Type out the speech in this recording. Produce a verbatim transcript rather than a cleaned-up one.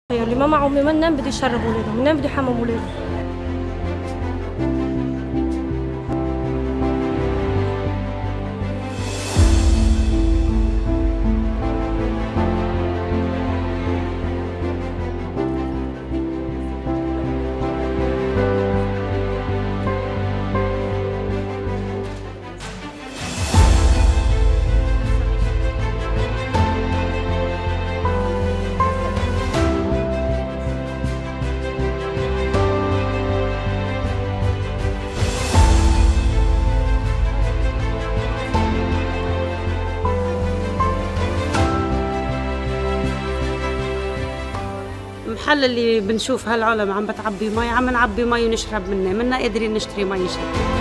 اللي ما معهم منهم بده يشرب ولادهم، منهم بده يحمم ولادهم. المحل اللي بنشوف هالعلم عم بتعبي مي عم نعبي مي ونشرب منه، منا قادرين نشتري مي شرب.